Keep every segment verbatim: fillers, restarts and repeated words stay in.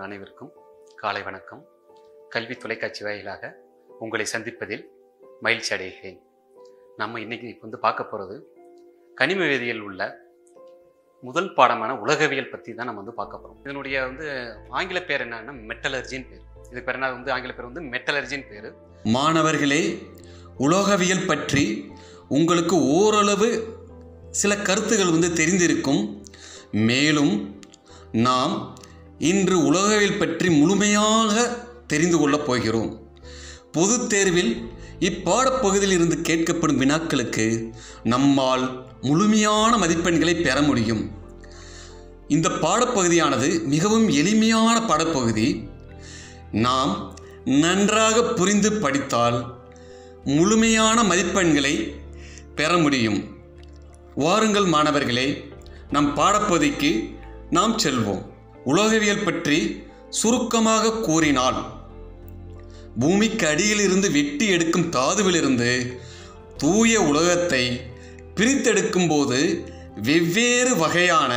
அனைவருக்கும் காலை வணக்கம். கல்வி தொலைக்காட்சி வாயிலாக உங்களை சந்திப்பதில் மகிழ்ச்சி அடைகிறேன். நம்ம இன்னைக்கு வந்து பார்க்க போகிறது கனிம வேதியியல் உள்ள முதல் பாடமான உலகவியல் பற்றி தான் நம்ம வந்து பார்க்க போகிறோம். இதனுடைய வந்து ஆங்கில பேர் என்னன்னா மெட்டலர்ஜின்னு பேர். இதுக்கு பேர் என்ன வந்து ஆங்கில பேர் வந்து மெட்டலர்ஜின்னு பேர். மாணவர்களே, உலோகவியல் பற்றி உங்களுக்கு ஓரளவு சில கருத்துகள் வந்து தெரிந்திருக்கும். மேலும் நாம் இன்று உலகவியல் பற்றி முழுமையாக தெரிந்து கொள்ளப் போகிறோம். பொதுத் தேர்வில் இப்பாடப்பகுதியில் இருந்து கேட்கப்படும் வினாக்களுக்கு நம்மால் முழுமையான மதிப்பெண்களை பெற முடியும். இந்த பாடப்பகுதியானது மிகவும் எளிமையான பாடப்பகுதி. நாம் நன்றாக புரிந்து படித்தால் முழுமையான மதிப்பெண்களை பெற முடியும். வாருங்கள் மாணவர்களே, நம் பாடப்பகுதிக்கு நாம் செல்வோம். உலோகவியல் பற்றி சுருக்கமாக கூறினால், பூமிக்கு அடியில் இருந்து வெட்டி எடுக்கும் தாதுவிலிருந்து தூய உலோகத்தை பிரித்தெடுக்கும் போது வெவ்வேறு வகையான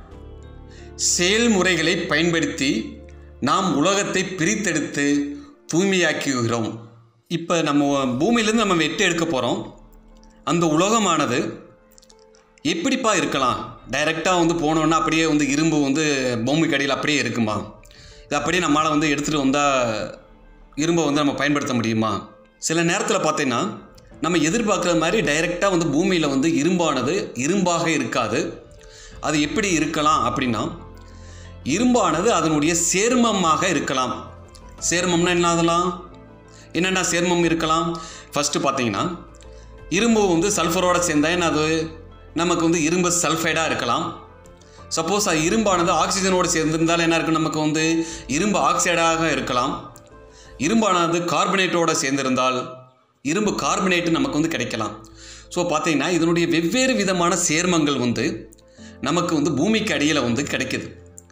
செயல்முறைகளை பயன்படுத்தி நாம் உலோகத்தை பிரித்தெடுத்து தூய்மையாக்குகிறோம். இப்போ நம்ம பூமியிலேருந்து நம்ம வெட்டி எடுக்க போகிறோம். அந்த உலோகமானது எப்படிப்பா இருக்கலாம்? டைரெக்டாக வந்து போனோன்னா அப்படியே வந்து இரும்பு வந்து பூமிக்கு அடியில் அப்படியே இருக்குமா? இது அப்படியே நம்மளால் வந்து எடுத்துகிட்டு வந்தால் இரும்பை வந்து நம்ம பயன்படுத்த முடியுமா? சில நேரத்தில் பார்த்தீங்கன்னா நம்ம எதிர்பார்க்குற மாதிரி டைரெக்டாக வந்து பூமியில் வந்து இரும்பானது இரும்பாக இருக்காது. அது எப்படி இருக்கலாம் அப்படின்னா, இரும்பானது அதனுடைய சேர்மமாக இருக்கலாம். சேர்மம்னா என்ன? அதெல்லாம் என்னென்ன சேர்மம் இருக்கலாம்? ஃபஸ்ட்டு பார்த்தீங்கன்னா, இரும்பு வந்து சல்ஃபரோடு சேர்ந்தா என்ன அது நமக்கு வந்து இரும்பு சல்ஃபைடாக இருக்கலாம். சப்போஸ் அது இரும்பானது ஆக்சிஜனோடு சேர்ந்திருந்தால் என்ன இருக்கும்? நமக்கு வந்து இரும்பு ஆக்சைடாக இருக்கலாம். இரும்பானது கார்பனேட்டோடு சேர்ந்திருந்தால் இரும்பு கார்பனேட்டு நமக்கு வந்து கிடைக்கலாம். ஸோ பார்த்தீங்கன்னா இதனுடைய வெவ்வேறு விதமான சேர்மங்கள் வந்து நமக்கு வந்து பூமிக்கு அடியில் வந்து கிடைக்குது.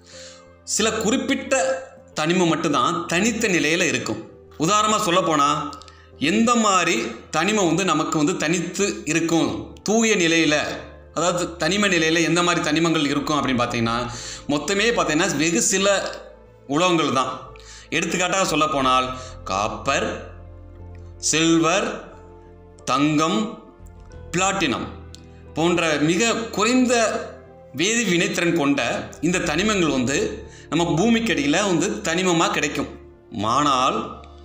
சில குறிப்பிட்ட தனிமம் மட்டும்தான் தனித்த நிலையில் இருக்கும். உதாரணமாக சொல்லப்போனால், எந்த மாதிரி தனிமம் வந்து நமக்கு வந்து தனித்து இருக்கும் தூய நிலையில், அதாவது தனிம நிலையில் எந்த மாதிரி தனிமங்கள் இருக்கும் அப்படின்னு பார்த்தீங்கன்னா, மொத்தமே பார்த்தீங்கன்னா வெகு சில உலோகங்கள் தான். எடுத்துக்காட்டாக சொல்ல போனால் காப்பர், சில்வர், தங்கம், பிளாட்டினம் போன்ற மிக குறைந்த வேதி வினைத்திறன் கொண்ட இந்த தனிமங்கள் வந்து நம்ம பூமிக்கு அடியில் வந்து தனிமமாக கிடைக்கும். ஆனால்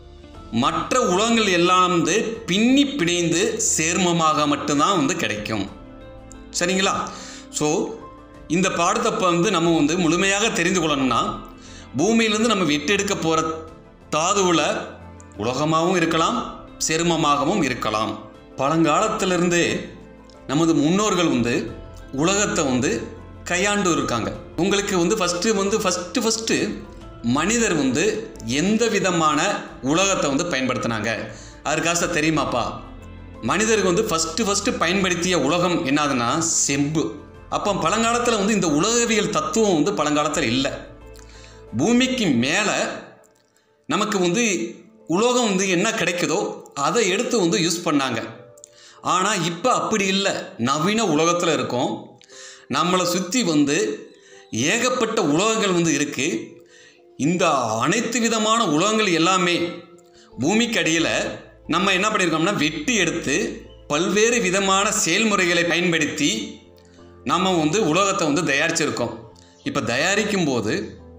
மற்ற உலோகங்கள் எல்லாம் வந்து பின்னி பிணைந்து சேர்மமாக மட்டும்தான் வந்து கிடைக்கும். சரிங்களா? ஸோ இந்த பாடத்தை வந்து நம்ம வந்து முழுமையாக தெரிந்து கொள்ளணும்னா, பூமியிலேருந்து நம்ம வெட்டி எடுக்க போகிற தாதுவில் உலோகமாகவும் இருக்கலாம், சேர்மமாகவும் இருக்கலாம். பழங்காலத்திலிருந்தே நமது முன்னோர்கள் வந்து உலகத்தை வந்து கையாண்டு இருக்காங்க. உங்களுக்கு வந்து ஃபஸ்ட்டு வந்து ஃபஸ்ட்டு ஃபஸ்ட்டு மனிதர் வந்து எந்த விதமான உலோகத்தை வந்து பயன்படுத்தினாங்க அதுக்காக தெரியுமாப்பா? மனிதருக்கு வந்து ஃபஸ்ட்டு ஃபஸ்ட்டு பயன்படுத்திய உலோகம் என்னதுன்னா செம்பு. அப்போ பழங்காலத்தில் வந்து இந்த உலகவியல் தத்துவம் வந்து பழங்காலத்தில் இல்லை. பூமிக்கு மேலே நமக்கு வந்து உலோகம் வந்து என்ன கிடைக்குதோ அதை எடுத்து வந்து யூஸ் பண்ணாங்க. ஆனால் இப்போ அப்படி இல்லை. நவீன உலகத்தில் இருக்கோம். நம்மளை சுற்றி வந்து ஏகப்பட்ட உலோகங்கள் வந்து இருக்குது. இந்த அனைத்து விதமான உலோகங்கள் எல்லாமே பூமிக்கு அடியில் நம்ம என்ன பண்ணியிருக்கோம்னா வெட்டி எடுத்து பல்வேறு விதமான செயல்முறைகளை பயன்படுத்தி நம்ம வந்து உலோகத்தை வந்து தயாரிச்சிருக்கோம். இப்போ தயாரிக்கும் போது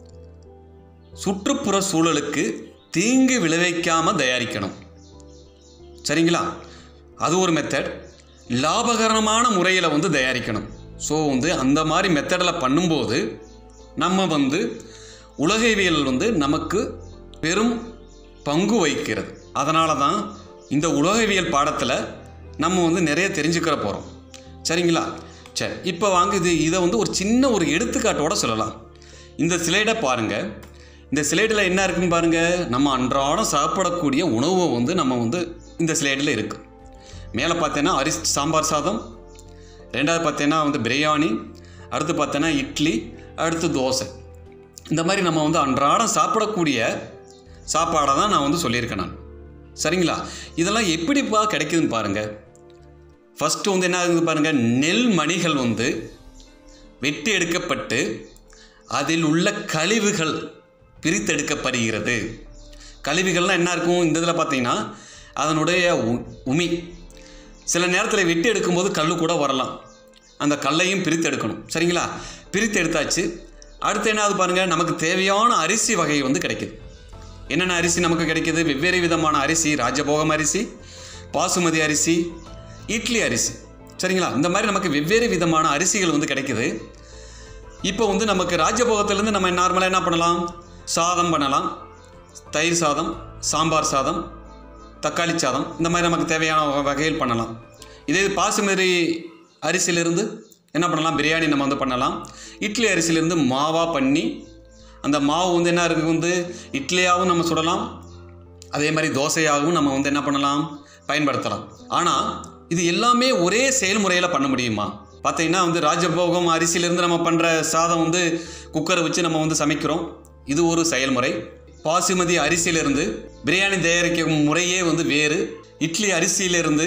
சுற்றுப்புற சூழலுக்கு தீங்கு விளைவிக்காமல் தயாரிக்கணும். சரிங்களா? அது ஒரு மெத்தட். லாபகரமான முறையில் வந்து தயாரிக்கணும். ஸோ வந்து அந்த மாதிரி மெத்தடில் பண்ணும்போது நம்ம வந்து உலகவியல் வந்து நமக்கு பெரும் பங்கு வகிக்கிறது. அதனால தான் இந்த உலகவியல் பாடத்தில் நம்ம வந்து நிறைய தெரிஞ்சுக்கிற போகிறோம். சரிங்களா? சரி, இப்போ வாங்க இது இதை வந்து ஒரு சின்ன ஒரு எடுத்துக்காட்டோடு சொல்லலாம். இந்த ஸ்லைடை பாருங்கள். இந்த ஸ்லைடில் என்ன இருக்குன்னு பாருங்கள். நம்ம அன்றாடம் சாப்பிடக்கூடிய உணவை வந்து நம்ம வந்து இந்த ஸ்லைடில் இருக்குது. மேலே பார்த்தீங்கன்னா அரிசி சாம்பார் சாதம், ரெண்டாவது பார்த்தீங்கன்னா வந்து பிரியாணி, அடுத்து பார்த்தீங்கன்னா இட்லி, அடுத்து தோசை. இந்த மாதிரி நம்ம வந்து அன்றாடம் சாப்பிடக்கூடிய சாப்பாடை தான் நான் வந்து சொல்லியிருக்கேன் நான். சரிங்களா? இதெல்லாம் எப்படிப்பா கிடைக்குதுன்னு பாருங்கள். ஃபஸ்ட்டு வந்து என்ன ஆகுது பாருங்கள். நெல் மணிகள் வந்து வெட்டி எடுக்கப்பட்டு அதில் உள்ள கழிவுகள் பிரித்தெடுக்கப்படுகிறது. கழிவுகள்லாம் என்ன இருக்கும் இந்த இதில் பார்த்தீங்கன்னா அதனுடைய உமி. சில நேரத்தில் வெட்டி எடுக்கும்போது கல் கூட வரலாம். அந்த கல்லையும் பிரித்து எடுக்கணும். சரிங்களா? பிரித்து எடுத்தாச்சு. அடுத்து என்னாவது பாருங்கள், நமக்கு தேவையான அரிசி வகை வந்து கிடைக்கிது. என்னென்ன அரிசி நமக்கு கிடைக்கிது? வெவ்வேறு விதமான அரிசி. ராஜபோகம் அரிசி, பாசுமதி அரிசி, இட்லி அரிசி. சரிங்களா? இந்த மாதிரி நமக்கு வெவ்வேறு விதமான அரிசிகள் வந்து கிடைக்கிது. இப்போ வந்து நமக்கு ராஜபோகத்திலேருந்து நம்ம நார்மலாக என்ன பண்ணலாம்? சாதம் பண்ணலாம், தயிர் சாதம், சாம்பார் சாதம், தக்காளி சாதம், இந்த மாதிரி நமக்கு தேவையான வகையில் பண்ணலாம். இதே பாசுமதி அரிசியிலிருந்து என்ன பண்ணலாம்? பிரியாணி நம்ம வந்து பண்ணலாம். இட்லி அரிசியிலேருந்து மாவாக பண்ணி அந்த மாவு வந்து என்ன இருக்குது வந்து இட்லியாகவும் நம்ம சுடலாம், அதே மாதிரி தோசையாகவும் நம்ம வந்து என்ன பண்ணலாம்? பயன்படுத்தலாம். ஆனால் இது எல்லாமே ஒரே செயல்முறையில் பண்ண முடியுமா? பார்த்தீங்கன்னா வந்து ராஜபோகம் அரிசியிலேருந்து நம்ம பண்ணுற சாதம் வந்து குக்கரை வச்சு நம்ம வந்து சமைக்கிறோம், இது ஒரு செயல்முறை. பாசுமதி அரிசியிலிருந்து பிரியாணி தயாரிக்கும் முறையே வந்து வேறு. இட்லி அரிசியிலிருந்து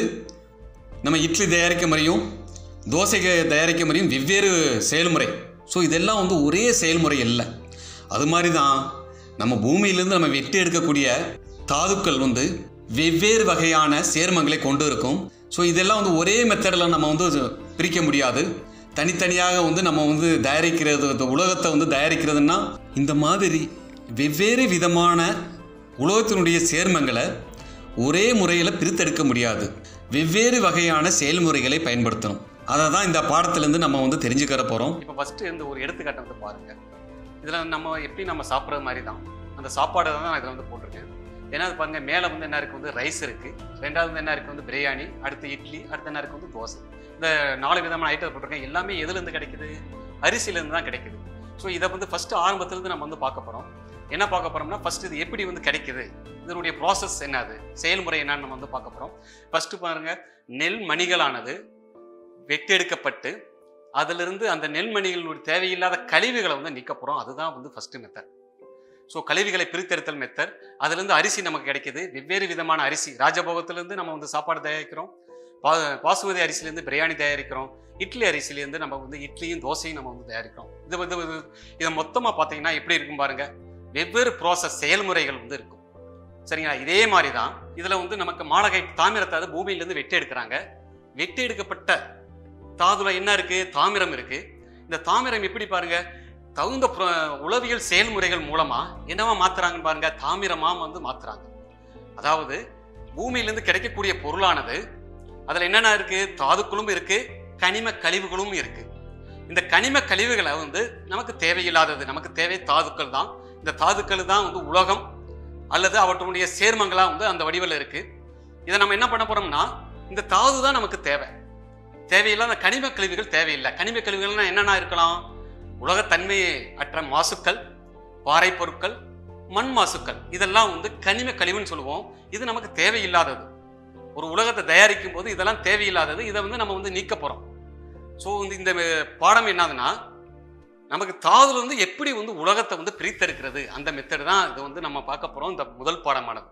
நம்ம இட்லி தயாரிக்க முறையும் தோசைக்கு தயாரிக்க முறையும் வெவ்வேறு செயல்முறை. ஸோ இதெல்லாம் வந்து ஒரே செயல்முறை இல்லை. அது மாதிரி தான் நம்ம பூமியிலேருந்து நம்ம வெட்டி எடுக்கக்கூடிய தாதுக்கள் வந்து வெவ்வேறு வகையான சேர்மங்களை கொண்டு இருக்கும். ஸோ இதெல்லாம் வந்து ஒரே மெத்தடில் நம்ம வந்து பிரிக்க முடியாது. தனித்தனியாக வந்து நம்ம வந்து தயாரிக்கிறது, உலகத்தை வந்து தயாரிக்கிறதுனா இந்த மாதிரி வெவ்வேறு விதமான உலகத்தினுடைய சேர்மங்களை ஒரே முறையில் பிரித்தெடுக்க முடியாது. வெவ்வேறு வகையான செயல்முறைகளை பயன்படுத்தணும். அதை தான் இந்த பாடத்திலேருந்து நம்ம வந்து தெரிஞ்சுக்கிற போகிறோம். இப்போ ஃபஸ்ட்டு இந்த ஒரு எடுத்துக்காட்டை வந்து பாருங்கள். இதில் நம்ம எப்படி நம்ம சாப்பிட்றது மாதிரி தான் அந்த சாப்பாடை தான் நான் இதில் வந்து போட்டிருக்கேன். ஏன்னா அது பாருங்கள், மேலே வந்து என்ன இருக்குது வந்து ரைஸ் இருக்குது, ரெண்டாவது வந்து என்ன இருக்குது வந்து பிரியாணி, அடுத்து இட்லி, அடுத்து என்ன இருக்குது வந்து தோசை. இந்த நாலு விதமான ஐட்டம் போட்டிருக்கேன். எல்லாமே எதுலேருந்து கிடைக்குது? அரிசியிலேருந்து தான் கிடைக்குது. ஸோ இதை வந்து ஃபஸ்ட்டு ஆரம்பத்துலேருந்து நம்ம வந்து பார்க்க போகிறோம். என்ன பார்க்க போகிறோம்னா, ஃபஸ்ட்டு இது எப்படி வந்து கிடைக்குது, இதனுடைய ப்ராசஸ் என்னது, செயல்முறை என்னன்னு நம்ம வந்து பார்க்க போகிறோம். ஃபஸ்ட்டு பாருங்கள், நெல் மணிகளானது வெட்டெடுக்கப்பட்டு அதிலிருந்து அந்த நெல்மணிகளுடைய தேவையில்லாத கழிவுகளை வந்து நீக்க போகிறோம். அதுதான் வந்து ஃபஸ்ட்டு மெத்தட். ஸோ கழிவுகளை பிரித்தெடுத்தல் மெத்தட். அதுலேருந்து அரிசி நமக்கு கிடைக்கிது. வெவ்வேறு விதமான அரிசி. ராஜபோகத்திலேருந்து நம்ம வந்து சாப்பாடு தயாரிக்கிறோம், பா பாசுமதி அரிசிலேருந்து பிரியாணி தயாரிக்கிறோம், இட்லி அரிசிலேருந்து நம்ம வந்து இட்லியும் தோசையும் நம்ம வந்து தயாரிக்கிறோம். இது வந்து இதை மொத்தமாக பார்த்தீங்கன்னா எப்படி இருக்கும் பாருங்கள், வெவ்வேறு ப்ராசஸ் செயல்முறைகள் வந்து இருக்கும். சரிங்களா? இதே மாதிரி தான் இதில் வந்து நமக்கு மாலகைட் தாமிரத்தை பூமியிலேருந்து வெட்டி எடுக்கிறாங்க. வெட்டி எடுக்கப்பட்ட தாதுல என்ன இருக்கு? தாமிரம் இருக்கு. இந்த தாமிரம் எப்படி பாருங்க, தகுந்த உளவியல் செயல்முறைகள் மூலமா என்னவா மாத்துறாங்கன்னு பாருங்க, தாமிரமா வந்து மாத்துறாங்க. அதாவது பூமியிலிருந்து கிடைக்கக்கூடிய பொருளானது அதுல என்னென்ன இருக்கு? தாதுக்களும் இருக்கு, கனிம கழிவுகளும் இருக்கு. இந்த கனிம கழிவுகளை வந்து நமக்கு தேவையில்லாதது, நமக்கு தேவை தாதுக்கள் தான். இந்த தாதுக்கள் தான் வந்து உலகம் அல்லது அவற்றுடைய சேர்மங்களா வந்து அந்த வடிவில் இருக்கு. இதை நம்ம என்ன பண்ண போறோம்னா, இந்த தாது தான் நமக்கு தேவை. தேவையில்லாத கனிம கழிவுகள் தேவையில்லை. கனிம கழிவுகள்னா என்னென்ன இருக்கலாம்? உலகத்தன்மை அற்ற மாசுக்கள், பாறை பொருட்கள், மண் மாசுக்கள், இதெல்லாம் வந்து கனிம கழிவுன்னு சொல்லுவோம். இது நமக்கு தேவையில்லாதது. ஒரு உலகத்தை தயாரிக்கும் போது இதெல்லாம் தேவையில்லாதது. இதை வந்து நம்ம வந்து நீக்க போறோம். ஸோ வந்து இந்த பாடம் என்னதுன்னா, நமக்கு தாதுல வந்து எப்படி வந்து உலகத்தை வந்து பிரித்தெடுக்கிறது, அந்த மெத்தட் தான் இது வந்து நம்ம பார்க்க போறோம் இந்த முதல் பாடமானது.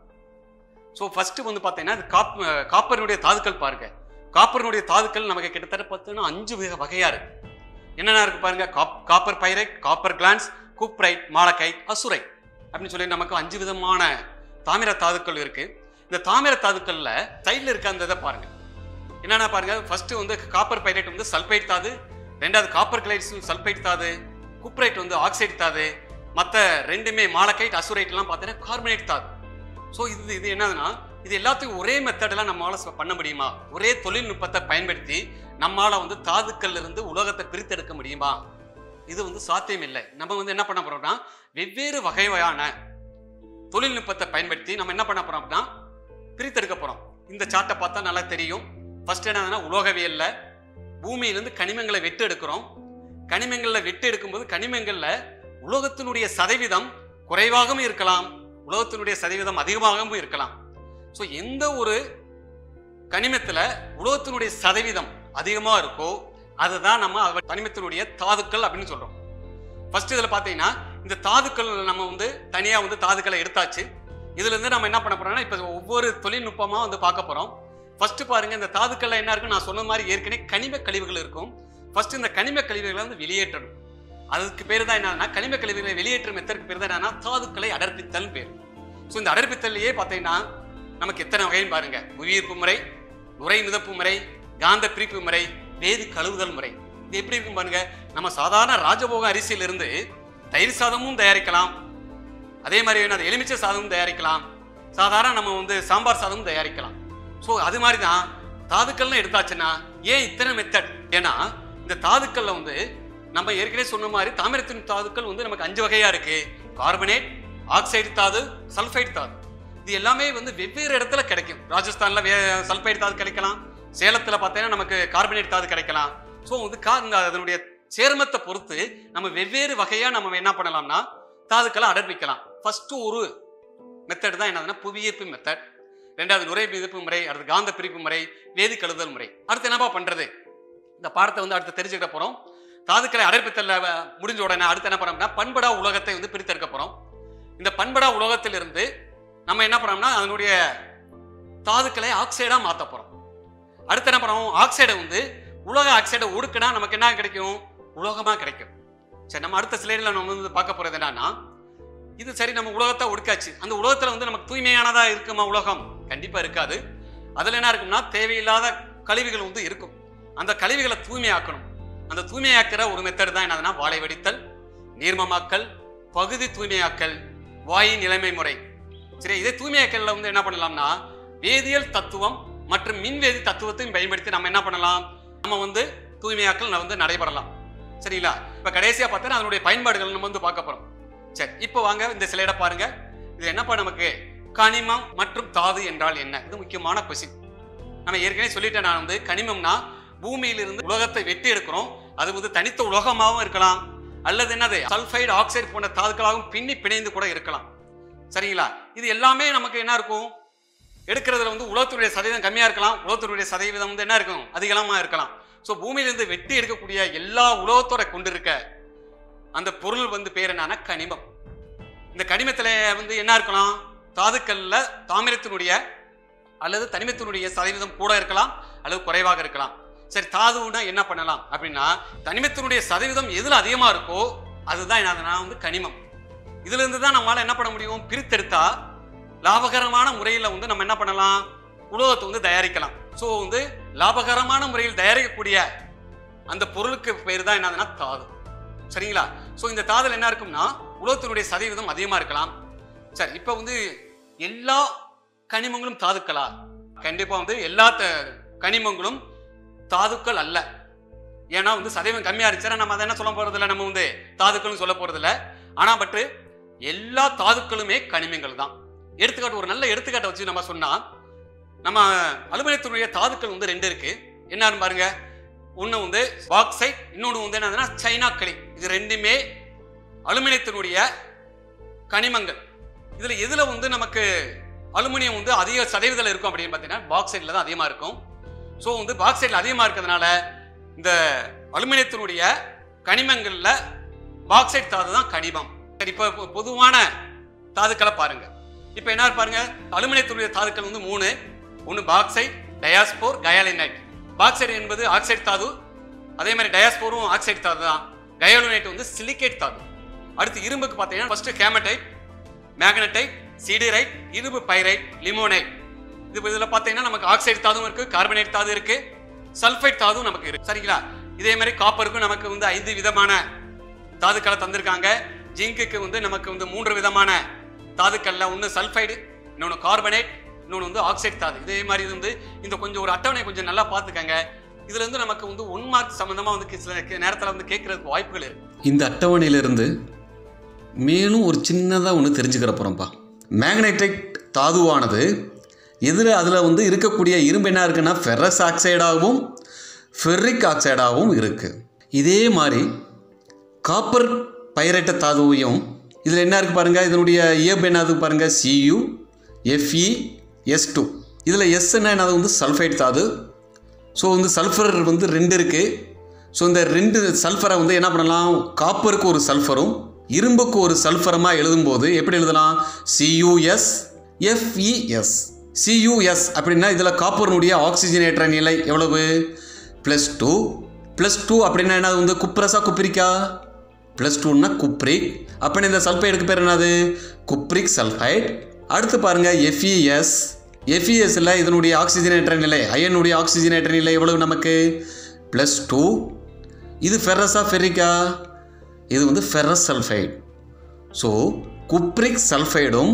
ஸோ ஃபர்ஸ்ட் வந்து பார்த்தீங்கன்னா, இது காப் காப்பரினுடைய தாதுக்கள் பாருங்க. காப்பரினுடைய தாதுக்கள் நமக்கு கிட்டத்தட்ட பார்த்தீங்கன்னா அஞ்சு வகையா இருக்கு. என்னென்ன இருக்கு பாருங்க, cop copper pyrite, copper glance, cuprite, malachite, azurite அப்படின்னு சொல்லி நமக்கு அஞ்சு விதமான தாமிர தாதுக்கள் இருக்கு. இந்த தாமிர தாதுக்கள்ல சைட்ல இருக்க அந்த இதை பாருங்க. என்னென்ன பாருங்க, ஃபர்ஸ்ட் வந்து காப்பர் பைரைட் வந்து சல்பைட் தாது, ரெண்டாவது காப்பர் கிளைட்ஸ் சல்பைட் தாது, குப்ரைட் வந்து ஆக்சைடு தாது, மற்ற ரெண்டுமே மாலக்கைட், அசுரைட்லாம் பார்த்தீங்கன்னா கார்பனேட் தாது. ஸோ இது இது என்னதுன்னா, இது எல்லாத்துக்கும் ஒரே மெத்தடெல்லாம் நம்மளால பண்ண முடியுமா? ஒரே தொழில்நுட்பத்தை பயன்படுத்தி நம்மளால வந்து தாதுக்கள்ல இருந்து உலகத்தை பிரித்தெடுக்க முடியுமா? இது வந்து சாத்தியம் இல்லை. நம்ம வந்து என்ன பண்ண போறோம்னா, வெவ்வேறு வகையான தொழில்நுட்பத்தை பயன்படுத்தி நம்ம என்ன பண்ண போறோம் அப்படின்னா பிரித்தெடுக்க போறோம். இந்த சார்ட்டை பார்த்தா நல்லா தெரியும். ஃபர்ஸ்ட் என்னன்னா, உலோகவியல்ல பூமியிலிருந்து கனிமங்களை வெட்டு எடுக்கிறோம். கனிமங்கள்ல வெட்டு எடுக்கும்போது கனிமங்கள்ல உலோகத்தினுடைய சதவீதம் குறைவாகவும் இருக்கலாம், உலோகத்தினுடைய சதவீதம் அதிகமாகவும் இருக்கலாம். ஸோ எந்த ஒரு கனிமத்தில் உலோகத்தினுடைய சதவீதம் அதிகமாக இருக்கோ அதுதான் நம்ம கனிமத்தினுடைய தாதுக்கள் அப்படின்னு சொல்றோம். ஃபர்ஸ்ட் இதில் பார்த்தீங்கன்னா, இந்த தாதுக்கள் நம்ம வந்து தனியாக வந்து தாதுக்களை எடுத்தாச்சு. இதுல இருந்து நம்ம என்ன பண்ண போறோம்னா, இப்போ ஒவ்வொரு தொழில்நுட்பமா வந்து பார்க்க போறோம். ஃபர்ஸ்ட் பாருங்க, இந்த தாதுக்கள்ல என்ன இருக்கு? நான் சொன்ன மாதிரி ஏற்கனவே கனிம கழிவுகள் இருக்கும். ஃபர்ஸ்ட் இந்த கனிம கழிவுகளை வந்து வெளியேற்றணும். அதுக்கு பேர் தான் என்னன்னா கனிம கழிவுகளை வெளியேற்றும் மெத்தடுக்கு பேர் தான் என்னன்னா தாதுக்களை அடர்ப்பித்தல் பேர். ஸோ இந்த அடர்ப்பித்தல்லையே பார்த்தீங்கன்னா நமக்கு எத்தனை வகைன்னு பாருங்க. புவியீர்ப்பு முறை, நுரை மிதப்பு முறை, காந்த பிரிப்பு முறை, வேதி கழுவுதல் முறை. இது எப்படி இருக்கும் பாருங்க. நம்ம சாதாரண ராஜபோக அரிசியிலிருந்து தயிர் சாதமும் தயாரிக்கலாம், அதே மாதிரி என்னது எலுமிச்சை சாதமும் தயாரிக்கலாம், சாதாரண நம்ம வந்து சாம்பார் சாதமும் தயாரிக்கலாம். ஸோ அது மாதிரி தான் தாதுக்கள்னு எடுத்தாச்சுன்னா ஏன் இத்தனை மெத்தட்? ஏன்னா இந்த தாதுக்கள்ல வந்து நம்ம ஏற்கனவே சொன்ன மாதிரி தாமிரத்தின் தாதுக்கள் வந்து நமக்கு அஞ்சு வகையா இருக்கு. கார்பனேட், ஆக்சைடு தாது, சல்ஃபைடு தாது. இது எல்லாமே வந்து வெவ்வேறு இடத்துல கிடைக்கும். ராஜஸ்தான்ல சல்ஃபைடு தாது கிடைக்கலாம், சேலத்துல பார்த்தீங்கன்னா நமக்கு கார்பனேட் தாது கிடைக்கலாம். ஸோ வந்து அதனுடைய சேர்மத்தை பொறுத்து நம்ம வெவ்வேறு வகையா நம்ம என்ன பண்ணலாம்னா தாதுக்களை அடர்ப்பிக்கலாம். ஃபர்ஸ்ட் ஒரு மெத்தட் தான் என்னதுன்னா புவியீர்ப்பு மெத்தட். ரெண்டாவது நுரை மிதப்பு முறை, அடுத்து காந்த பிரிப்பு முறை, வேதி கழுவுதல் முறை. அடுத்து என்னப்பா பண்றது? இந்த பாடத்தை வந்து அடுத்து தெரிஞ்சுக்கிட்ட போறோம். தாதுக்களை அடர்ப்பித்தல்ல முடிஞ்ச உடனே அடுத்து என்ன பண்ணோம்னா பண்படா உலகத்தை வந்து பிரித்தெடுக்க போறோம். இந்த பண்படா உலகத்திலிருந்து நம்ம என்ன பண்ணோம்னா அதனுடைய தாதுக்களை ஆக்சைடா மாற்ற போறோம். அடுத்து என்ன பண்ணுவோம்? ஆக்சைடை வந்து உலக ஆக்சைடை ஒடுக்கினா நமக்கு என்ன கிடைக்கும்? உலோகமா கிடைக்கும். சரி, நம்ம அடுத்த ஸ்லைடில் நம்ம வந்து பார்க்க போறது என்னன்னா இது சரி நம்ம உலகத்தை ஒடுக்காச்சு. அந்த உலகத்துல வந்து நமக்கு தூய்மையானதா இருக்குமா உலகம்? கண்டிப்பா இருக்காது. அதுல என்ன இருக்கும்னா தேவையில்லாத கழிவுகள் வந்து இருக்கும். அந்த கழிவுகளை தூய்மையாக்கணும். அந்த தூய்மையாக்கிற ஒரு மெத்தட் தான் என்னதுன்னா வாழை வடித்தல், நீர்மமாக்கல், பகுதி தூய்மையாக்கல், வாயு நிலைமை முறை. சரி, இதே தூய்மையாக்கல்ல வந்து என்ன பண்ணலாம்னா வேதியியல் தத்துவம் மற்றும் மின்வேதி தத்துவத்தையும் பயன்படுத்தி நம்ம என்ன பண்ணலாம்? நம்ம வந்து தூய்மையாக்கல் வந்து நடைபெறலாம். சரிங்களா? இப்ப கடைசியா பார்த்தா அதனுடைய பயன்பாடுகள் நம்ம வந்து பார்க்க போறோம். சரி, இப்போ வாங்க இந்த ஸ்லைடை பாருங்க. இது என்னப்பா நமக்கு கனிமம் மற்றும் தாது என்றால் என்ன? இது முக்கியமான கொஸ்டின். நம்ம ஏற்கனவே சொல்லிட்டேன். நான் வந்து கனிமம்னா பூமியிலிருந்து உலகத்தை வெட்டி எடுக்கிறோம். அது வந்து தனித்த உலோகமாகவும் இருக்கலாம், அல்லது என்னது சல்ஃபைடு, ஆக்சைடு போன்ற தாதுக்களாகவும் பின்னி பிணைந்து கூட இருக்கலாம். சரிங்களா? இது எல்லாமே நமக்கு என்ன இருக்கும்? எடுக்கிறதுல வந்து உலகத்தினுடைய சதவீதம் கம்மியா இருக்கலாம், உலகத்தினுடைய சதவீதம் வந்து என்ன இருக்கும்? அதிகமா இருக்கலாம். ஸோ பூமியிலிருந்து வெட்டி எடுக்கக்கூடிய எல்லா உலோகத்தோட கொண்டிருக்க அந்த பொருள் வந்து பேர் என்னன்னா கனிமம். இந்த கனிமத்துல வந்து என்ன இருக்கலாம்? தாதுக்கள்ல தாமிரத்தினுடைய அல்லது தனிமத்தினுடைய சதவீதம் கூட இருக்கலாம் அல்லது குறைவாக இருக்கலாம். சரி, தாதுனா என்ன பண்ணலாம் அப்படின்னா தனிமத்தினுடைய சதவீதம் எதுல அதிகமா இருக்கோ அதுதான் என்னதுன்னா வந்து கனிமம். இதுல இருந்து தான் நம்மளால என்ன பண்ண முடியும்? பிரித்தெடுத்தா லாபகரமான முறையில் வந்து நம்ம என்ன பண்ணலாம்? உலோகத்தை வந்து தயாரிக்கலாம். ஸோ வந்து லாபகரமான முறையில் தயாரிக்கக்கூடிய அந்த பொருளுக்கு பேர் தான் என்னதுன்னா தாது. சரிங்களா? ஸோ இந்த தாதுல என்ன இருக்கும்னா உலோகத்தினுடைய சதவீதம் அதிகமா இருக்கலாம். சரி, இப்போ வந்து எல்லா கனிமங்களும் தாதுக்களா? கண்டிப்பா வந்து எல்லா கனிமங்களும் தாதுக்கள் அல்ல. ஏன்னா வந்து சதவீதம் கம்மியா இருந்துச்சுன்னா நம்ம அதை என்ன சொல்ல போறது இல்லை, நம்ம வந்து தாதுக்கள் சொல்ல போறது இல்லை. ஆனா பட் எல்லா தாதுக்களுமே கனிமங்கள் தான். எடுத்துக்காட்டு ஒரு நல்ல எடுத்துக்காட்டை வச்சு நம்ம சொன்னா நம்ம அலுமினியத்தினுடைய தாதுக்கள் வந்து ரெண்டு இருக்கு. என்னன்னு பாருங்க. ஒன்று வந்து பாக்சைட், இன்னொன்று வந்து என்னதுன்னா சைனா களி. இது ரெண்டுமே அலுமினியத்தினுடைய கனிமங்கள். இதுல எதுல வந்து நமக்கு அலுமினியம் வந்து அதிக சதவீதத்தில் இருக்கும் அப்படின்னு பார்த்தீங்கன்னா பாக்சைட்ல தான் அதிகமா இருக்கும். ஸோ வந்து பாக்சைட்ல அதிகமா இருக்கிறதுனால இந்த அலுமினியத்தினுடைய கனிமங்கள்ல பாக்சைட் தாது தான் கனிமம். சரி, இப்போ பொதுவான தாதுக்களை பாருங்க. இப்போ என்ன பாருங்க, அலுமினியத்தினுடைய தாதுக்கள் வந்து மூணு. ஒன்று பாக்சைட், டயாஸ்போர், கயாலினைட். பாக்சைட் என்பது ஆக்சைடு தாது, அதே மாதிரி டயாஸ்போரும் ஆக்சைடு தாது தான். கயாலினைட் வந்து சிலிகேட் தாது. அடுத்து இரும்புக்கு பார்த்தீங்கன்னா ஃபர்ஸ்ட் ஹேமடைட், மேக்னடைட், சீடிரைட், இரும்பு பைரைட், லிமோனைட். இது இதில் பார்த்தீங்கன்னா நமக்கு ஆக்சைடு தாதும் இருக்கு, கார்பனேட் தாது இருக்கு, சல்ஃபைட் தாதும் நமக்கு இருக்கு. சரிங்களா? இதே மாதிரி காப்பருக்கும் நமக்கு வந்து ஐந்து விதமான தாதுக்களை தந்திருக்காங்க. ஜிங்குக்கு வந்து நமக்கு வந்து மூன்று விதமான தாதுக்கள்ல ஒன்று சல்ஃபைடு, இன்னொன்று கார்பனேட், இன்னொன்று வந்து ஆக்சைடு தாது. இதே மாதிரி இது வந்து இந்த கொஞ்சம் ஒரு அட்டவணை கொஞ்சம் நல்லா பார்த்துக்கங்க. இதுல இருந்து நமக்கு வந்து ஒன் மார்க் சம்பந்தமா வந்து சில நேரத்தில் வந்து கேட்கறதுக்கு வாய்ப்புகள் இருக்கு. இந்த அட்டவணையிலிருந்து மேலும் ஒரு சின்னதாக ஒன்று தெரிஞ்சுக்கிற போகிறோம்ப்பா. மேக்னடைட் தாதுவானது எதில் அதில் வந்து இருக்கக்கூடிய இரும்பு என்ன இருக்குன்னா ஃபெரஸ் ஆக்சைடாகவும் ஃபெர்ரிக் ஆக்சைடாகவும் இருக்குது. இதே மாதிரி காப்பர் பைரைட்ட தாதுவையும் இதில் என்ன இருக்குது பாருங்கள். இதனுடைய இயல்பு என்னது பாருங்கள், சியு எஃப்இ எஸ் டூ. இதில் எஸ் என்ன வந்து சல்ஃபைட் தாது. ஸோ வந்து சல்ஃபர் வந்து ரெண்டு இருக்குது. ஸோ இந்த ரெண்டு சல்ஃபரை வந்து என்ன பண்ணலாம், காப்பருக்கு ஒரு சல்ஃபரும் இரும்புக்கு ஒரு சல்ஃபரமாக எழுதும்போது எப்படி எழுதலாம்? CUS FES. சியூஎஸ் அப்படின்னா இதில் காப்பருடைய ஆக்சிஜனேற்ற நிலை எவ்வளவு? Plus two. ப்ளஸ் டூ அப்படின்னா என்ன வந்து குப்ரஸா குப்பிரிக்கா? Plus டூன்னா cupric. அப்போ இந்த சல்ஃபைடுக்கு பேர் என்னது? Cupric sulphide. அடுத்து பாருங்கள் எஃப்இஎஸ். எஃப்இஎஸ்ல இதனுடைய ஆக்சிஜனேற்ற நிலை, அயனுடைய ஆக்சிஜனேற்ற நிலை எவ்வளவு நமக்கு? Plus two. இது ஃபெரஸா ஃபெரிக்கா? இது வந்து ஃபெரஸ் சல்ஃபைடு. ஸோ குப்ரிக் சல்ஃபைடும்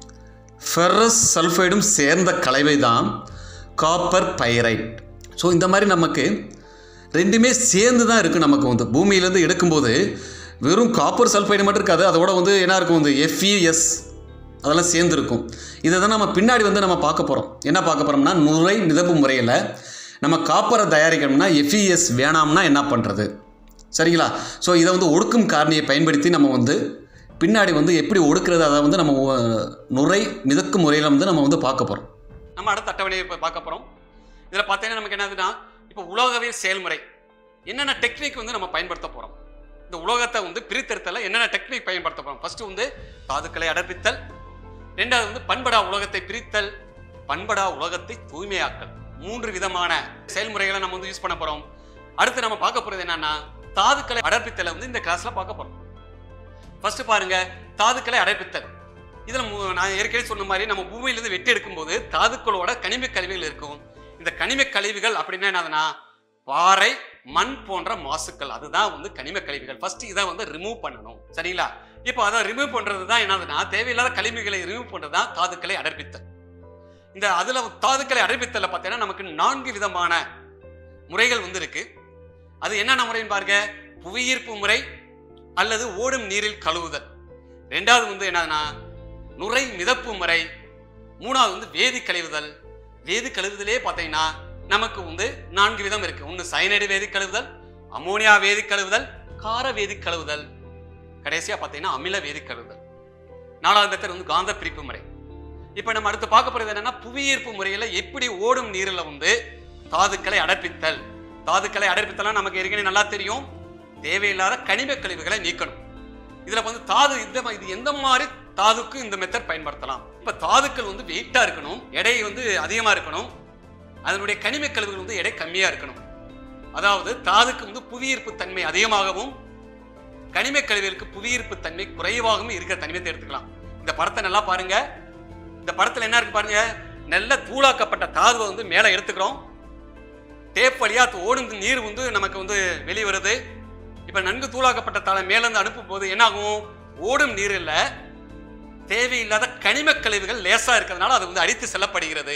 ஃபெரஸ் சல்ஃபைடும் சேர்ந்த கலவை தான் காப்பர் பைரைட். ஸோ இந்த மாதிரி நமக்கு ரெண்டுமே சேர்ந்து தான் இருக்குது. நமக்கு வந்து பூமியிலேருந்து எடுக்கும்போது வெறும் காப்பர் சல்ஃபைடு மட்டும் இருக்காது, அதோட வந்து என்ன இருக்கும் வந்து எஃப்இஎஸ் அதெல்லாம் சேர்ந்துருக்கும். இதை தான் நம்ம பின்னாடி வந்து நம்ம பார்க்க போகிறோம். என்ன பார்க்க போகிறோம்னா நுரை மிதப்பு முறையில் நம்ம காப்பரை தயாரிக்கணும்னா எஃப்இஎஸ் வேணாம்னா என்ன பண்ணுறது, சரிங்களா? ஸோ இதை வந்து ஒடுக்கும் காரணியை பயன்படுத்தி நம்ம வந்து பின்னாடி வந்து எப்படி ஒடுக்கிறது அதை வந்து நம்ம நுரை மிதக்கும் முறையில் வந்து நம்ம வந்து பார்க்க போகிறோம். நம்ம அடுத்த அட்டவணையை இப்போ பார்க்க போகிறோம். இதில் பார்த்தீங்கன்னா நமக்கு என்னதுன்னா இப்போ உலோகவியல் செயல்முறை என்னென்ன டெக்னிக் வந்து நம்ம பயன்படுத்த போகிறோம். இந்த உலோகத்தை வந்து பிரித்தெடுத்தல என்னென்ன டெக்னிக் பயன்படுத்த போகிறோம். ஃபஸ்ட்டு வந்து தாதுக்களை அடர்ப்பித்தல், ரெண்டாவது வந்து பண்படா உலோகத்தை பிரித்தல், பண்படா உலோகத்தை தூய்மையாக்கல். மூன்று விதமான செயல்முறைகளை நம்ம வந்து யூஸ் பண்ண போகிறோம். அடுத்து நம்ம பார்க்க போகிறது என்னன்னா தாதுக்களை அடர்ப்பித்தலை வந்து இந்த கிளாஸில் பார்க்க போகிறோம். ஃபர்ஸ்ட் பாருங்க தாதுக்களை அடர்ப்பித்தல். இதில் நான் ஏற்கனவே சொன்ன மாதிரி நம்ம பூமியிலிருந்து வெட்டி எடுக்கும்போது தாதுக்களோட கனிம கழிவுகள் இருக்கும். இந்த கனிம கழிவுகள் அப்படின்னா என்னதுன்னா பாறை, மண் போன்ற மாசுக்கள், அதுதான் வந்து கனிம கழிவுகள். ஃபர்ஸ்ட் இதை வந்து ரிமூவ் பண்ணணும், சரிங்களா? இப்போ அதை ரிமூவ் பண்றது தான் என்னதுன்னா தேவையில்லாத கழிவுகளை ரிமூவ் பண்றது தான் தாதுக்களை அடர்ப்பித்தல். இந்த அதுல தாதுக்களை அடர்ப்பித்தல பார்த்தீங்கன்னா நமக்கு நான்கு விதமான முறைகள் வந்து இருக்கு. அது என்னென்ன முறைன்னு பாருங்க. புவியீர்ப்பு முறை அல்லது ஓடும் நீரில் கழுவுதல். ரெண்டாவது வந்து என்னதுன்னா நுரை மிதப்பு முறை. மூணாவது வந்து வேதி கழிவுதல். வேதி கழுவுதலே பார்த்தீங்கன்னா நமக்கு வந்து நான்கு விதம் இருக்கு. ஒன்று சயனைடு வேதி கழுவுதல், அமோனியா வேதி கழுவுதல், கார வேதி கழுவுதல், கடைசியா பார்த்தீங்கன்னா அமில வேதி கழுவுதல். நாலாவது மெத்தட் வந்து காந்த பிரிப்பு முறை. இப்போ நம்ம அடுத்து பார்க்க போறது என்னன்னா புவியீர்ப்பு முறையில் எப்படி ஓடும் நீரில் வந்து தாதுக்களை அடர்ப்பித்தல். தாதுக்களை அடர்ப்பித்தலாம் நமக்கு ஏற்கனவே நல்லா தெரியும். தேவையில்லாத கனிம கழிவுகளை நீக்கணும். இதுல வந்து தாது இந்த இது எந்த மாதிரி தாதுக்கு இந்த மெத்தட் பயன்படுத்தலாம். இப்ப தாதுக்கள் வந்து வெயிட்டா இருக்கணும், எடை வந்து அதிகமா இருக்கணும், அதனுடைய கனிம கழிவுகள் வந்து எடை கம்மியா இருக்கணும். அதாவது தாதுக்கு வந்து புவியீர்ப்பு தன்மை அதிகமாகவும் கனிம கழிவுகளுக்கு புவியீர்ப்பு தன்மை குறைவாகவும் இருக்கிற தனிமத்தை எடுத்துக்கலாம். இந்த படத்தை நல்லா பாருங்க. இந்த படத்துல என்ன இருக்கு பாருங்க. நல்ல தூளாக்கப்பட்ட தாதுவை வந்து மேல எடுத்துக்கிறோம். டேப் வழியா ஓடும் நீர் வந்து நமக்கு வந்து வெளியே வருது. இப்ப நன்கு தூளாக்கப்பட்ட தாளை மேல இருந்து அனுப்பும் போது என்ன ஆகும்? ஓடும் நீரில் தேவையில்லாத கனிம கழிவுகள் லேசா இருக்கிறதுனால அது வந்து அடித்து செல்லப்படுகிறது.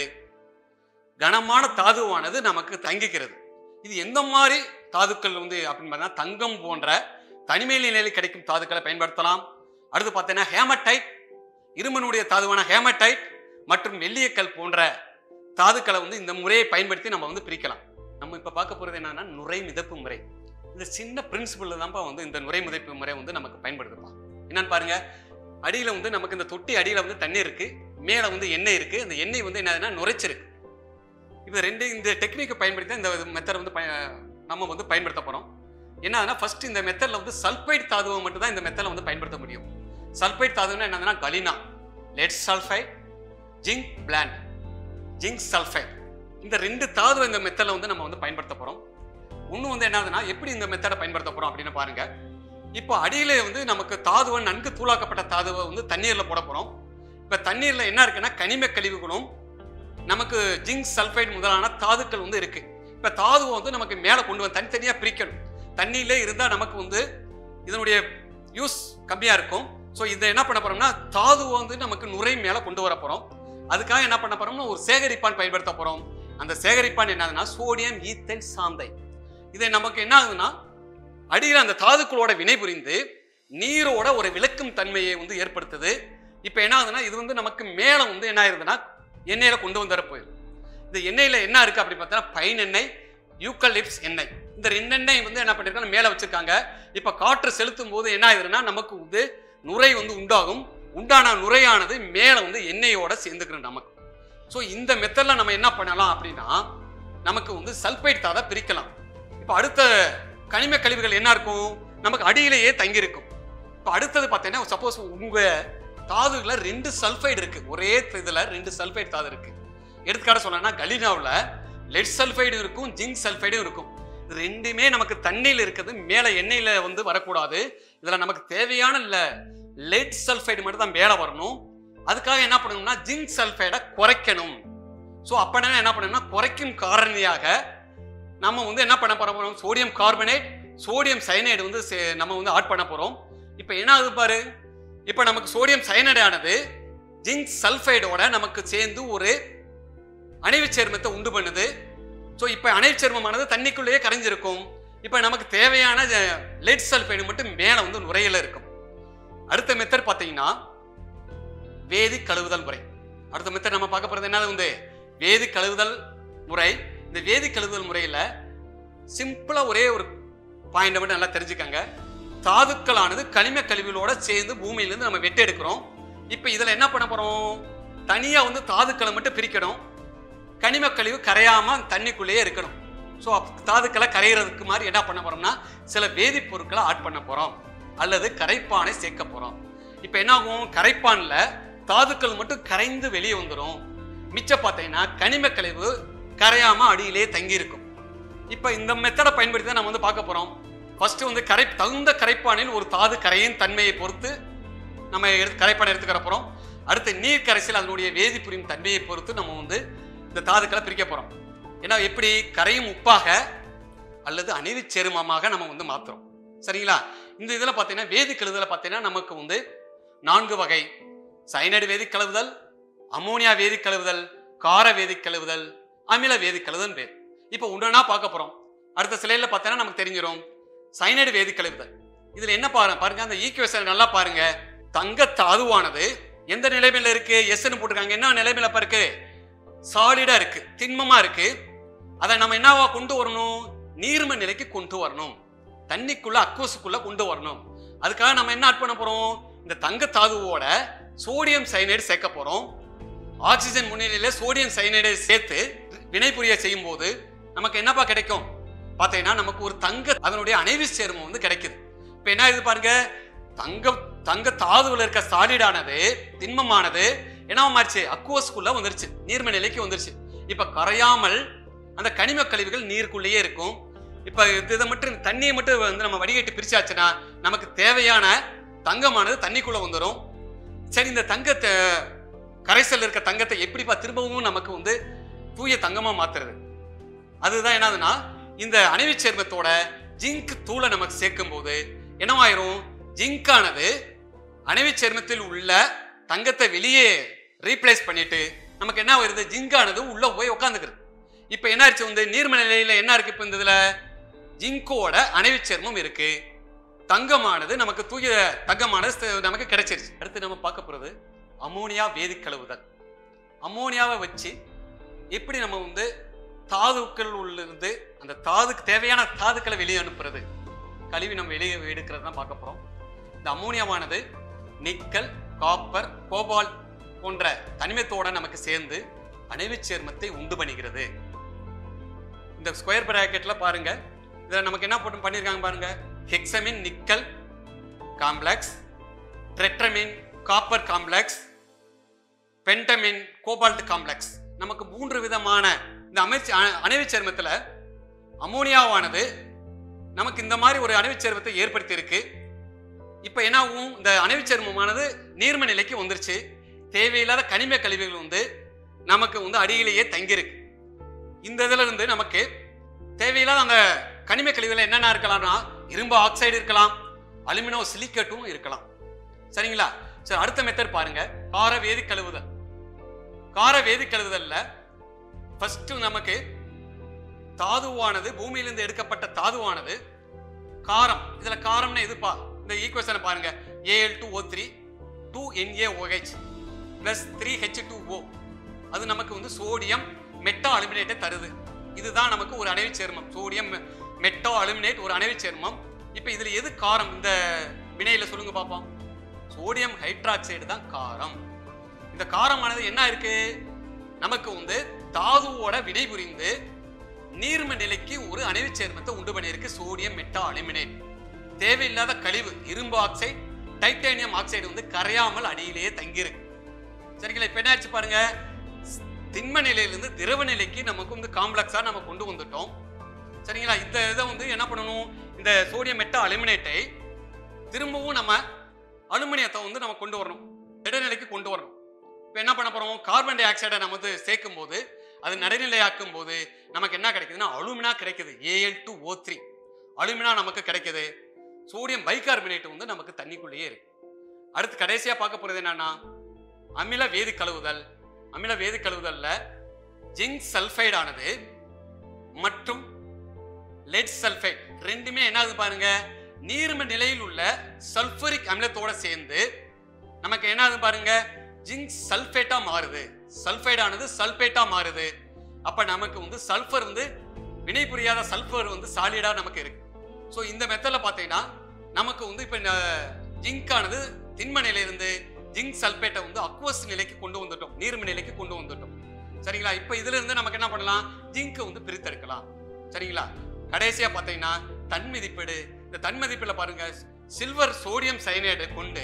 கனமான தாதுவானது நமக்கு தங்கிக்கிறது. இது எந்த மாதிரி தாதுக்கள் வந்து அப்படின்னு பார்த்தா தங்கம் போன்ற தனிமை நிலையில் கிடைக்கும் தாதுக்களை பயன்படுத்தலாம். அடுத்து பார்த்தீங்கன்னா ஹேமடைட், இருமனுடைய தாதுவான ஹேமடைட் மற்றும் வெள்ளியக்கல் போன்ற தாதுக்களை வந்து இந்த முறையை பயன்படுத்தி நம்ம வந்து பிரிக்கலாம். நம்ம இப்ப பார்க்க போறது என்னன்னா நுரை மிதப்பு முறை. இந்த சின்ன பிரின்சிபிள் தான்ப்பா வந்து இந்த நுரை மிதப்பு முறை வந்து நமக்கு பயன்படுத்துப்பா. என்னன்னு பாருங்க. அடியில வந்து நமக்கு இந்த தொட்டி அடியில வந்து தண்ணி இருக்கு, மேல வந்து எண்ணெய் இருக்கு. இந்த எண்ணெய் வந்து என்னதுன்னா நுரைச்சிருக்கு. இப்போ ரெண்டு இந்த டெக்னிக்கை பயன்படுத்தி இந்த மெத்தட் வந்து நம்ம வந்து பயன்படுத்த போறோம். என்னன்னா ஃபர்ஸ்ட் இந்த மெத்தட்ல வந்து சல்பைட் தாதுவை மட்டும் தான் இந்த மெத்தட்ல வந்து பயன்படுத்த முடியும். சல்பைட் தாதுன்னா என்னதுன்னா galena, lead sulphide, zinc blende, zinc sulphide. இந்த ரெண்டு தாதுவை இந்த மெத்தட்ல வந்து நம்ம வந்து பயன்படுத்த போறோம். இன்னும் வந்து என்னதுன்னா எப்படி இந்த மெத்தடை பயன்படுத்த போறோம் அப்படின்னு பாருங்க. இப்போ அடியில வந்து நமக்கு தாதுவை நன்கு தூளாக்கப்பட்ட தாதுவை வந்து தண்ணீர்ல போட போறோம். இப்ப தண்ணீர்ல என்ன இருக்குன்னா கனிம கழிவுகளும் நமக்கு ஜிங்க் சல்ஃபைட் முதலான தாதுக்கள் வந்து இருக்கு. இப்ப தாதுவை வந்து நமக்கு மேல கொண்டு வந்து தனித்தனியா பிரிக்கணும். தண்ணியிலே இருந்தா நமக்கு வந்து இதனுடைய யூஸ் கம்மியா இருக்கும். ஸோ இதை என்ன பண்ண போறோம்னா தாதுவை வந்து நமக்கு நுரை மேல கொண்டு வர போறோம். அதுக்காக என்ன பண்ண போறோம்னா ஒரு சேகரிப்பான் பயன்படுத்த போறோம். அந்த சேகரிப்பான் என்னதுன்னா சோடியம் ஈத்தேன் சாந்தை. இதை நமக்கு என்ன ஆகுதுன்னா அடியில் அந்த தாதுக்களோட வினை புரிந்து நீரோட ஒரு விளக்கும் தன்மையை வந்து ஏற்படுத்துது. இப்போ என்ன ஆகுதுன்னா இது வந்து நமக்கு மேலே வந்து என்ன ஆயிருதுன்னா எண்ணெயில கொண்டு வந்துட போயிடும். இந்த எண்ணெயில என்ன இருக்கு அப்படி பார்த்தா பைன் எண்ணெய், யூக்கலிப்ஸ் எண்ணெய். இந்த ரெண்டு எண்ணெய் வந்து என்ன பண்ணிருக்காங்க மேலே வச்சிருக்காங்க. இப்போ காற்று செலுத்தும் போது என்ன ஆகுதுன்னா நமக்கு வந்து நுரை வந்து உண்டாகும். உண்டான நுரையானது மேலே வந்து எண்ணெயோட சேர்ந்துக்கிறோம் நமக்கு. ஸோ இந்த மெத்தட்ல நம்ம என்ன பண்ணலாம் அப்படின்னா நமக்கு வந்து சல்பைட் தாதை பிரிக்கலாம். இப்போ அடுத்த கனிம கழிவுகள் என்ன இருக்கும் நமக்கு அடியிலேயே தங்கி இருக்கும். இப்போ அடுத்தது பார்த்தீங்கன்னா சப்போஸ் உங்க தாதுல ரெண்டு சல்ஃபைடு இருக்கு, ஒரே இதுல ரெண்டு சல்ஃபைடு தாது இருக்கு. எடுத்துக்காட்ட சொன்னா கலினாவில் லெட் சல்ஃபைடு இருக்கும், ஜிங்க் சல்ஃபைடும் இருக்கும். ரெண்டுமே நமக்கு தண்ணியில் இருக்குது, மேலே எண்ணெயில் வந்து வரக்கூடாது. இதில் நமக்கு தேவையான இல்லை லெட் சல்ஃபைடு மட்டும் தான் மேலே வரணும். அதுக்காக என்ன பண்ணணும்னா ஜிங்க் சல்ஃபைடை குறைக்கணும். ஸோ அப்படின்னா என்ன பண்ணணும்னா குறைக்கும் காரணியாக நம்ம வந்து என்ன பண்ண போகிறோம், சோடியம் கார்பனேட் சோடியம் சயனைடு வந்து நம்ம வந்து ஆட் பண்ண போகிறோம். இப்போ என்ன ஆகுது பாரு, இப்போ நமக்கு சோடியம் சயனைடு ஆனது ஜிங்க் சல்ஃபைடோட நமக்கு சேர்ந்து ஒரு அணைவு சேர்மத்தை உண்டு பண்ணுது. ஸோ இப்போ அணைவு சேர்மமானது தண்ணிக்குள்ளேயே கரைஞ்சிருக்கும். இப்போ நமக்கு தேவையான லெட் சல்ஃபைடு மட்டும் மேலே வந்து நுரையில இருக்கும். அடுத்த மெத்தட் பார்த்தீங்கன்னா வேதி கழுவுதல் முறை. அடுத்த மெத்தட் நம்ம பார்க்க போகிறது என்னது வந்து வேதி கழுவுதல் முறை. இந்த வேதி கழுவுதல் முறையில் சிம்பிளாக ஒரே ஒரு பாயிண்ட் மட்டும் நல்லா தெரிஞ்சுக்கங்க. தாதுக்களானது கனிம கழிவுகளோட சேர்ந்து பூமியிலேருந்து நம்ம வெட்டி எடுக்கிறோம். இப்போ இதில் என்ன பண்ண போகிறோம், தனியாக வந்து தாதுக்களை மட்டும் பிரிக்கணும். கனிம கழிவு கரையாமல் தண்ணிக்குள்ளேயே இருக்கணும். ஸோ தாதுக்களை கரைகிறதுக்கு மாதிரி என்ன பண்ண போகிறோம்னா சில வேதிப்பொருட்களை ஆட் பண்ண போகிறோம் அல்லது கரைப்பானை சேர்க்க போகிறோம். இப்போ என்ன ஆகும், கரைப்பானில் தாதுக்கள் மட்டும் கரைந்து வெளியே வந்துடும். மிச்சம் பார்த்தீங்கன்னா கனிம கழிவு கரையாமல் அடியிலே தங்கி இருக்கும். இப்போ இந்த மெத்தடை பயன்படுத்தி தான் நம்ம வந்து பார்க்க போகிறோம். ஃபர்ஸ்ட் வந்து கரை தகுந்த கரைப்பானில் ஒரு தாது கரையின் தன்மையை பொறுத்து நம்ம எடுத்து கரைப்பானை எடுத்துக்கிற போகிறோம். அடுத்து நீர் கரைசல் அதனுடைய வேதி புரியும் தன்மையை பொறுத்து நம்ம வந்து இந்த தாதுக்களை பிரிக்க போகிறோம். ஏன்னா எப்படி கரையும் உப்பாக அல்லது அணைவு சேர்மமாக நம்ம வந்து மாற்றுறோம். சரிங்களா? இந்த இதில் பார்த்தீங்கன்னா வேதி கழுவுதல் பார்த்தீங்கன்னா நமக்கு வந்து நான்கு வகை: சயனைடு வேதி கழுவுதல், அமோனியா வேதி கழுவுதல், கார வேதி கழுவுதல், அமில வேதி கழுவுதல் பேர். இப்போ ஒன்றா பார்க்க போகிறோம். அடுத்த சிலையில் பார்த்தீங்கன்னா நமக்கு தெரிஞ்சிடும் சயனைடு வேதி கழுவுதல். இதில் என்ன பாருங்க பாருங்க அந்த ஈக்குவேஷன் நல்லா பாருங்க. தங்க தாதுவானது எந்த நிலைமையில இருக்கு, எஸ்ன்னு போட்டிருக்காங்க. என்ன நிலைமையில இருக்கு, சாலிடா இருக்கு, திண்மமா இருக்கு. அதை நம்ம என்னவா கொண்டு வரணும், நீர்ம நிலைக்கு கொண்டு வரணும், தண்ணிக்குள்ள அக்வஸுக்குள்ள கொண்டு வரணும். அதுக்காக நம்ம என்ன ஆட் பண்ண போறோம், இந்த தங்க தாதுவோட சோடியம் சயனைடு சேர்க்க போறோம். ஆக்சிஜன் முன்னிலையில சோடியம் சயனைடை சேர்த்து வினை புரிய செய்யும் போது நமக்கு என்னப்பா கிடைக்கும் பார்த்தீங்கன்னா நமக்கு ஒரு தங்க அதனுடைய அணைவு சேர்மம் வந்து கிடைக்குது. இப்போ என்ன இது பாருங்க, தங்க தங்க தாதுவில் இருக்க சாலிடானது திண்மமானது என்னவா மாறிச்சு, அக்வஸ்குள்ள வந்துருச்சு, நீர்ம நிலைக்கு வந்துருச்சு. இப்ப கரையாமல் அந்த கனிம கழிவுகள் நீருக்குள்ளேயே இருக்கும். இப்ப இதை மட்டும் தண்ணியை மட்டும் வந்து நம்ம வடிகட்டி பிரிச்சாச்சுன்னா நமக்கு தேவையான தங்கமானது தண்ணிக்குள்ள வந்துடும். சரி, இந்த தங்கத்தை கரைசல் இருக்க தங்கத்தை எப்படிப்பா திரும்பவும் நமக்கு வந்து தூய தங்கமா மாத்துறது, அதுதான் என்னதுன்னா இந்த அணைவு சேர்மத்தோட ஜிங்க் தூளை நமக்கு சேர்க்கும் போது என்னவாயிரும், ஜிங்கானது அணைவு சேர்மத்தில் உள்ள தங்கத்தை வெளியே ரீப்ளேஸ் பண்ணிட்டு நமக்கு என்ன வருது, ஜிங்கானது உள்ள போய் உட்காந்துக்கிறது. இப்ப என்ன ஆச்சு, வந்து நீர்ம நிலையில என்ன இருக்கு, இப்ப இந்த இதுல ஜிங்கோட அணைவு சேர்மம் இருக்கு, தங்கமானது நமக்கு தூய தங்கமானது நமக்கு கிடைச்சிருச்சு. அடுத்து நம்ம பார்க்க போறது அமோனியா வேதி கழுவுதல். அமோனியாவை வச்சு எப்படி நம்ம வந்து தாதுக்கள் உள்ளிருந்து அந்த தாதுக்கு தேவையான தாதுக்களை வெளியே அனுப்புறது, கழிவு நம்ம வெளியே எடுக்கிறது தான் பார்க்க போறோம். இந்த அமோனியாவானது நிக்கல், காப்பர், கோபால்ட் போன்ற தனிமத்தோட நமக்கு சேர்ந்து அணைவு சேர்மத்தை உண்டு பண்ணுகிறது. இந்த ஸ்கொயர் பிராக்கெட்ல பாருங்க, இதுல நமக்கு என்ன போட்டு பண்ணிருக்காங்க பாருங்க, hexamine nickel complex, tetramine copper complex, pentamine cobalt complex. நமக்கு மூன்று விதமான இந்த அமைச்சு அணைவு சேர்மத்தில் அமோனியாவானது நமக்கு இந்த மாதிரி ஒரு அணைவு சேர்மத்தை ஏற்படுத்தி இருக்கு. இப்போ என்ன ஆகும், இந்த அணைவு சேர்மமானது நீர்ம நிலைக்கு வந்துருச்சு. தேவையில்லாத கனிம கழிவுகள் வந்து நமக்கு வந்து அடியிலேயே தங்கியிருக்கு. இந்த இதுல இருந்து நமக்கு தேவையில்லாத அந்த கனிம கழிவுகள் என்னென்ன இருக்கலாம்னா இரும்பு ஆக்சைடு இருக்கலாம், அலுமினோ சிலிக்கேட்டும் இருக்கலாம். சரிங்களா? சரி, அடுத்த மெத்தட் பாருங்க, கார வேதி கழுவுதல். கார வேதி கழுவுதல்ல ஃபர்ஸ்ட் நமக்கு தாதுவானது பூமியிலிருந்து எடுக்கப்பட்ட தாதுவானது காரம். இதுல காரம்னா எதுப்பா, இந்த ஈக்குவேஷனை பாருங்க, A L two O three two N A O H plus three H two O. அது நமக்கு வந்து சோடியம் மெட்டா அலுமினேட்டை தருது. இதுதான் நமக்கு ஒரு அணைவு சேர்மம், சோடியம் மெட்டா அலுமினேட் ஒரு அணைவு சேர்மம். இப்போ இதுல எது காரம், இந்த வினையில சொல்லுங்க பார்ப்போம். சோடியம் ஹைட்ராக்சைடு தான் காரம். இந்த காரமானது என்ன இருக்கு, நமக்கு வந்து தாதுவோட வினை புரிந்து நீர்ம நிலைக்கு ஒரு அணைவு சேர்மத்தை உண்டு பண்ணியிருக்கு, சோடியம் மெட்டா அலுமினேட். தேவையில்லாத கழிவு இரும்பு ஆக்சைடு, டைட்டானியம் ஆக்சைடு வந்து கரையாமல் அடியிலேயே தங்கியிருக்கு. சரிங்களா? இப்ப என்ன ஆச்சு பாருங்க, திண்ம நிலையிலிருந்து திரவ நிலைக்கு நமக்கு வந்து காம்ப்ளெக்ஸா நம்ம கொண்டு வந்துட்டோம். சரிங்களா? இந்த இதை வந்து என்ன பண்ணணும், இந்த சோடியம் மெட்டா அலுமினேட்டை திரும்பவும் நம்ம அலுமினியத்தை வந்து நம்ம கொண்டு வரணும், இடைநிலைக்கு கொண்டு வரணும். இப்போ என்ன பண்ண போறோம், கார்பன் டை ஆக்சைடை நம்ம வந்து சேர்க்கும் போது அது நடுநிலையாக்கும் போது நமக்கு என்ன கிடைக்குதுன்னா அலுமினா கிடைக்குது, A L two O three alumina நமக்கு கிடைக்குது. சோடியம் பைகார்பனேட் வந்து நமக்கு தண்ணிக்குள்ளேயே இருக்கு. அடுத்து கடைசியா பார்க்க போறது என்னன்னா அமில வேதி கழுவுதல். அமில வேதி கழுவுதல்ல ஜிங்க் சல்ஃபைடு ஆனது மற்றும் லெட் சல்ஃபைட் ரெண்டுமே என்ன ஆகுது பாருங்க, நீர்ம நிலையில் உள்ள சல்பரிக் அமிலத்தோட சேர்ந்து நமக்கு என்ன ஆகுது பாருங்க, ஜிங்க் சல்ஃபேட்டா மாறுது. சல்ஃபைடு ஆனது சல்பேட்டா மாறுது. அப்ப நமக்கு வந்து சல்ஃபர் வந்து வினை புரியாத சல்ஃபர் வந்து சாலிடா நமக்கு இருக்கு. ஸோ இந்த மெத்தட்ல பார்த்தீங்கன்னா நமக்கு வந்து இப்போ ஜிங்க் ஆனது திண்ம நிலையிலிருந்து ஜிங்க் சல்பேட்டை வந்து அக்வஸ் நிலைக்கு கொண்டு வந்துட்டோம், நீர்ம நிலைக்கு கொண்டு வந்துட்டோம். சரிங்களா? இப்போ இதுல இருந்து நமக்கு என்ன பண்ணலாம், ஜிங்கை வந்து பிரித்தெடுக்கலாம். சரிங்களா? கடைசியா பார்த்தீங்கன்னா தன்மதிப்பீடு. இந்த தன்மதிப்பீடுல பாருங்க, சில்வர் சோடியம் சயனைடு கொண்டு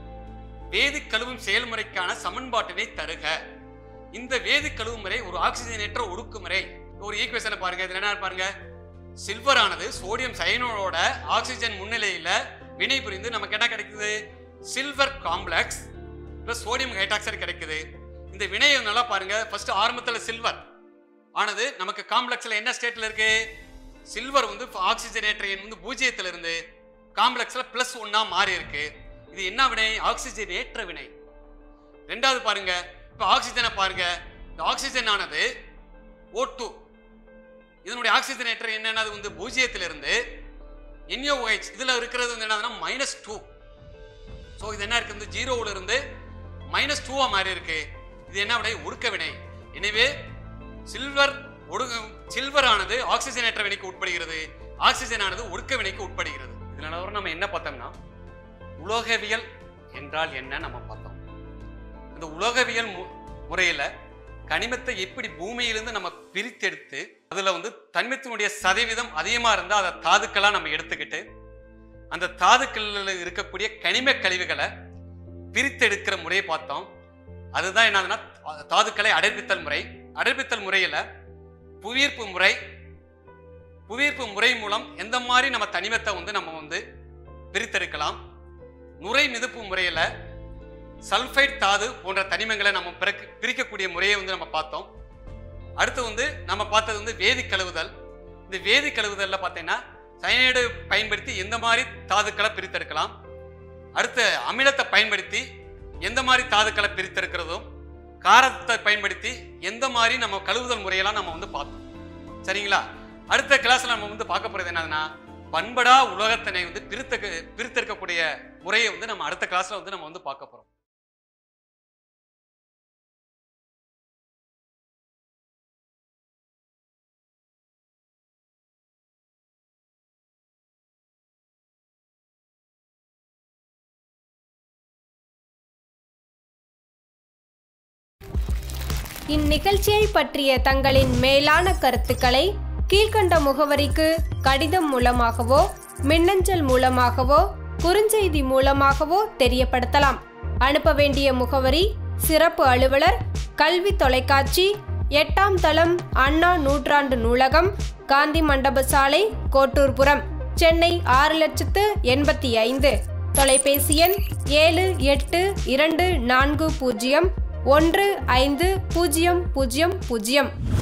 வேதி கழுவும் செயல்முறைக்கான சமன்பாட்டினை தருக. இந்த வேதி கழுவு முறை ஒரு ஆக்சிஜனேற்ற ஒடுக்குமுறை. ஒரு ஈக்குவேஷனை பாருங்க, இதுல என்ன பாருங்க, சில்வர் ஆனது சோடியம் சயனோட ஆக்சிஜன் முன்னிலையில வினை புரிந்து நமக்கு என்ன கிடைக்குது, silver complex plus sodium hydroxide கிடைக்குது. இந்த வினையை நல்லா பாருங்க, ஃபர்ஸ்ட் ஆரம்பத்துல சில்வர் ஆனது நமக்கு காம்ப்ளெக்ஸ்ல என்ன ஸ்டேட்ல இருக்கு, சில்வர் வந்து ஆக்சிஜனேற்ற எண் வந்து பூஜ்ஜியத்துல இருந்து காம்ப்ளெக்ஸ்ல பிளஸ் ஒன்னா மாறி இருக்கு. இது என்ன வினை, ஆக்சிஜனேற்ற வினை. ரெண்டாவது பாருங்க, இப்ப ஆக்சிஜனை பாருங்க, இந்த ஆக்சிஜன் ஆனது ஓ டூ, இதனுடைய ஆக்சிஜனேற்ற என்னது வந்து பூஜ்ஜியத்திலிருந்து என் ஓ எச் இதுல இருக்கிறது வந்து என்னதுன்னா மைனஸ் டூ. ஸோ இது என்ன இருக்கு, ஜீரோவில் இருந்து மைனஸ் டூவா மாறி இருக்கு. இது என்ன வினை, ஒடுக்க வினை. எனவே சில்வர் ஒடு சில்வர் ஆனது ஆக்சிஜனேற்ற வினைக்கு உட்படுகிறது, ஆக்சிஜன் ஆனது ஒடுக்க வினைக்கு உட்படுகிறது. இதனால நம்ம என்ன பார்த்தோம்னா உலோகவியல் என்றால் என்ன நம்ம பார்த்தோம். இந்த உலோகவியல் முறையில கனிமத்தை எப்படி பூமியிலிருந்து நம்ம பிரித்தெடுத்து அதுல வந்து தனிமத்தினுடைய சதவீதம் அதிகமா இருந்தா அதை தாதுக்களா நம்ம எடுத்துக்கிட்டு அந்த தாதுக்களில் இருக்கக்கூடிய கனிம கழிவுகளை பிரித்தெடுக்கிற முறையை பார்த்தோம். அதுதான் என்னதுன்னா தாதுக்களை அடைப்பித்தல் முறை. அடைப்பித்தல் முறையில புவியீர்ப்பு முறை புவியீர்ப்பு முறை மூலம் எந்த மாதிரி நம்ம தனிமத்தை வந்து நம்ம வந்து பிரித்தெடுக்கலாம். நுரை மிதப்பு முறையில சல்ஃபைட் தாது போன்ற தனிமங்களை நம்ம பிரிக்கக்கூடிய முறையை வந்து நம்ம பார்த்தோம். அடுத்து வந்து நம்ம பார்த்தது வந்து வேதி கழுவுதல். இந்த வேதி கழுவுதல்ல பார்த்தீங்கன்னா சயனைடு பயன்படுத்தி எந்த மாதிரி தாதுக்களை பிரித்தெடுக்கலாம், அடுத்து அமிலத்தை பயன்படுத்தி எந்த மாதிரி தாதுக்களை பிரித்தெடுக்கிறதும், காரத்தை பயன்படுத்தி எந்த மாதிரி நம்ம கழுவுதல் முறையெல்லாம் நம்ம வந்து பார்த்தோம். சரிங்களா? அடுத்த கிளாஸ்ல நம்ம வந்து பார்க்க போறது என்னதுன்னா பண்படா உலோகத்தினை வந்து பிரித்த பிரித்தெடுக்கக்கூடிய முறையை வந்து நம்ம அடுத்த கிளாஸ்ல வந்து நம்ம வந்து பார்க்க போறோம். இந்நிகழ்ச்சியை பற்றிய தங்களின் மேலான கருத்துக்களை கீழ்கண்ட முகவரிக்கு கடிதம் மூலமாகவோ மின்னஞ்சல் மூலமாகவோ குறுஞ்செய்தி மூலமாகவோ தெரியப்படுத்தலாம். அனுப்ப வேண்டிய முகவரி சிறப்பு அலுவலர், கல்வி தொலைக்காட்சி, எட்டாம் தளம், அண்ணா நூற்றாண்டு நூலகம், காந்தி மண்டப சாலை, கோட்டூர்புரம், சென்னை ஆறு லட்சத்து எண்பத்தி ஐந்து. தொலைபேசி எண் ஏழு எட்டு இரண்டு நான்கு பூஜ்ஜியம் ஒன்று ஐந்து பூஜ்ஜியம் பூஜ்ஜியம் பூஜ்ஜியம்.